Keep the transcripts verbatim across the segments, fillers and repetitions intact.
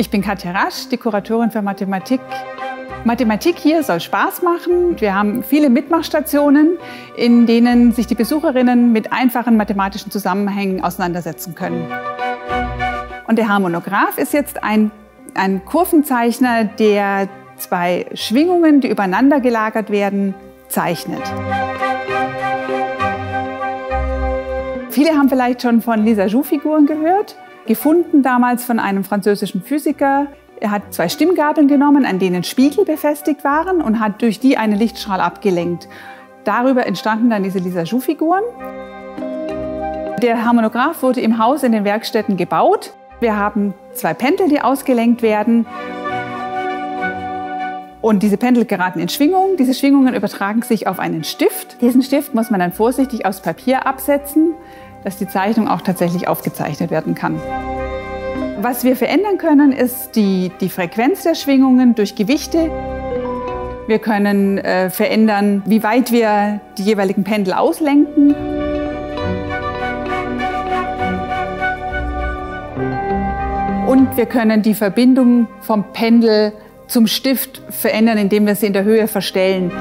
Ich bin Katja Rasch, die Kuratorin für Mathematik. Mathematik hier soll Spaß machen. Wir haben viele Mitmachstationen, in denen sich die Besucherinnen mit einfachen mathematischen Zusammenhängen auseinandersetzen können. Und der Harmonograph ist jetzt ein, ein Kurvenzeichner, der zwei Schwingungen, die übereinander gelagert werden, zeichnet. Viele haben vielleicht schon von Lissajous-Figuren gehört, gefunden damals von einem französischen Physiker. Er hat zwei Stimmgabeln genommen, an denen Spiegel befestigt waren und hat durch die einen Lichtstrahl abgelenkt. Darüber entstanden dann diese Lissajous-Figuren. Der Harmonograph wurde im Haus in den Werkstätten gebaut. Wir haben zwei Pendel, die ausgelenkt werden. Und diese Pendel geraten in Schwingung. Diese Schwingungen übertragen sich auf einen Stift. Diesen Stift muss man dann vorsichtig aufs Papier absetzen, dass die Zeichnung auch tatsächlich aufgezeichnet werden kann. Was wir verändern können, ist die, die Frequenz der Schwingungen durch Gewichte. Wir können äh, verändern, wie weit wir die jeweiligen Pendel auslenken. Und wir können die Verbindung vom Pendel zum Stift verändern, indem wir sie in der Höhe verstellen.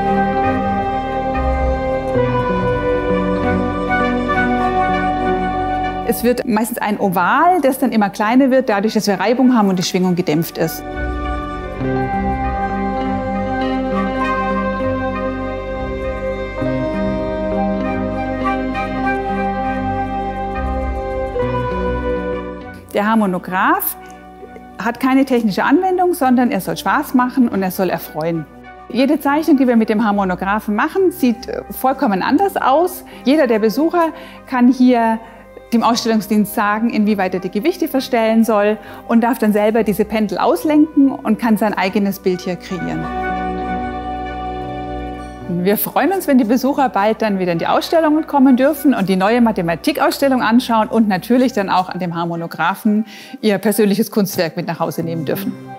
Es wird meistens ein Oval, das dann immer kleiner wird, dadurch, dass wir Reibung haben und die Schwingung gedämpft ist. Der Harmonograph hat keine technische Anwendung, sondern er soll Spaß machen und er soll erfreuen. Jede Zeichnung, die wir mit dem Harmonographen machen, sieht vollkommen anders aus. Jeder der Besucher kann hier dem Ausstellungsdienst sagen, inwieweit er die Gewichte verstellen soll und darf dann selber diese Pendel auslenken und kann sein eigenes Bild hier kreieren. Wir freuen uns, wenn die Besucher bald dann wieder in die Ausstellungen kommen dürfen und die neue Mathematikausstellung anschauen und natürlich dann auch an dem Harmonographen ihr persönliches Kunstwerk mit nach Hause nehmen dürfen.